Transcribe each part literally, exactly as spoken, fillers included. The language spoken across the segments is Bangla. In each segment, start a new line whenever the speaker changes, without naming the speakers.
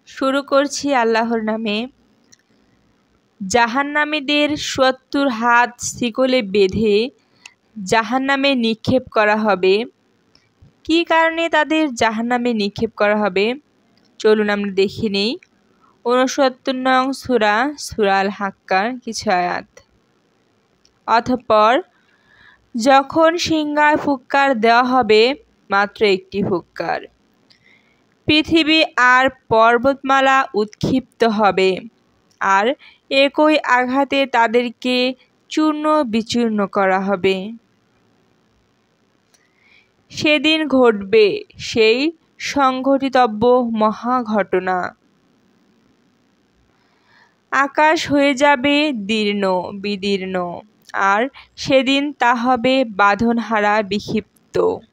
শুরু করছি আল্লাহর নামে। জাহান্নামীদের সত্তর হাত শিকলে বেঁধে জাহান্নামে নিক্ষেপ করা হবে। কী কারণে তাদের জাহান্নামে নিক্ষেপ করা হবে চলুন আমরা দেখে নেই। ঊনসত্তর নং সূরা সূরা আল হাক্কার কিছু আয়াত। অতঃপর যখন সিংহায় ফুৎকার দেওয়া হবে, মাত্র একটি ফুৎকার, পৃথিবী আর পর্বতমালা উৎক্ষিপ্ত হবে, আর একই আঘাতে তাদেরকে চূর্ণ বিচূর্ণ করা হবে। সেদিন ঘটবে সেই সংঘটিতব্য মহা ঘটনা। আকাশ হয়ে যাবে দীর্ণ বিদীর্ণ, আর সেদিন তা হবে বাঁধনহারা বিক্ষিপ্ত।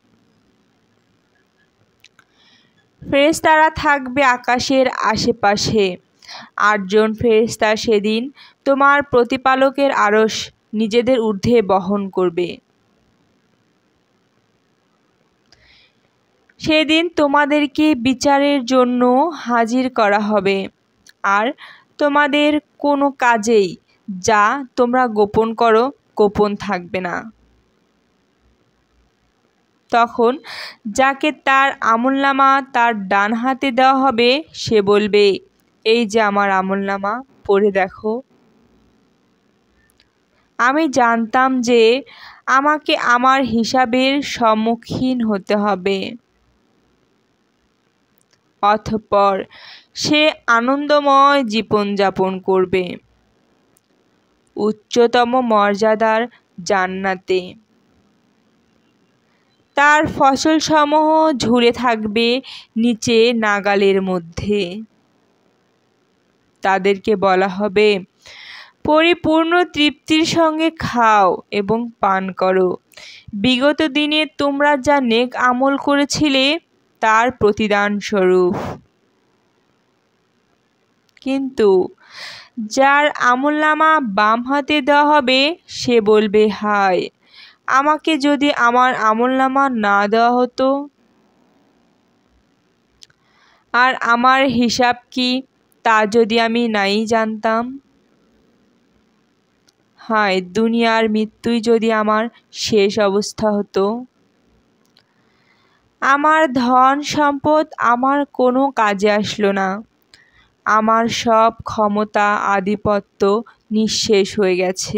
ফেরেশতারা থাকবে আকাশের আশেপাশে। আটজন ফেরেশতা সেদিন তোমার প্রতিপালকের আরশ নিজেদের ঊর্ধ্বে বহন করবে। সেদিন তোমাদেরকে বিচারের জন্য হাজির করা হবে, আর তোমাদের কোনো কাজেই যা তোমরা গোপন করো গোপন থাকবে না। তখন যাকে তার আমলনামা তার ডান হাতে দেওয়া হবে, সে বলবে, এই যে আমার আমলনামা, পড়ে দেখো। আমি জানতাম যে আমাকে আমার হিসাবের সম্মুখীন হতে হবে। অতঃপর সে আনন্দময় জীবনযাপন করবে উচ্চতম মর্যাদার জান্নাতে। তার ফসলসমূহ ঝুলে থাকবে নিচে নাগালের মধ্যে। তাদেরকে বলা হবে, পরিপূর্ণ তৃপ্তির সঙ্গে খাও এবং পান করো। বিগত দিনে তোমরা যা নেক আমল করেছিলে তার প্রতিদান স্বরূপ। কিন্তু যার আমলনামা বাম হাতে দেওয়া হবে, সে বলবে, হায়, আমাকে যদি আমার আমলনামা না দেওয়া হতো, আর আমার হিসাব কি তা যদি আমি নাই জানতাম। হায়, দুনিয়ার মৃত্যুই যদি আমার শেষ অবস্থা হতো। আমার ধন সম্পদ আমার কোনো কাজে আসলো না। আমার সব ক্ষমতা আধিপত্য নিঃশেষ হয়ে গেছে।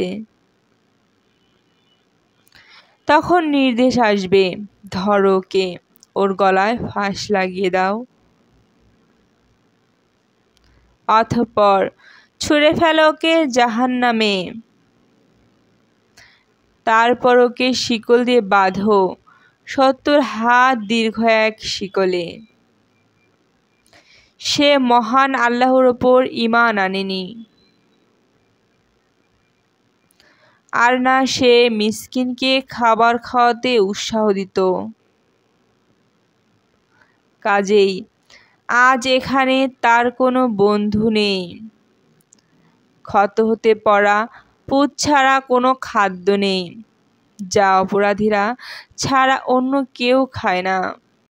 তখন নির্দেশ আসবে, ধরো ওকে, ওর গলায় ফাঁস লাগিয়ে দাও। অতঃপর ছুঁড়ে ফেলো ওকে জাহান্নামে। তারপর ওকে শিকল দিয়ে বাঁধো, সত্তর হাত দীর্ঘ এক শিকলে। সে মহান আল্লাহর ওপর ঈমান আনেনি, আর না সে মিসকিনকে খাবার খাওয়াতে উৎসাহ দিত। কাজেই আজ এখানে তার কোনো বন্ধু নেই। ক্ষত হতে পড়া পুত ছাড়া কোনো খাদ্য নেই, যা অপরাধীরা ছাড়া অন্য কেউ খায় না।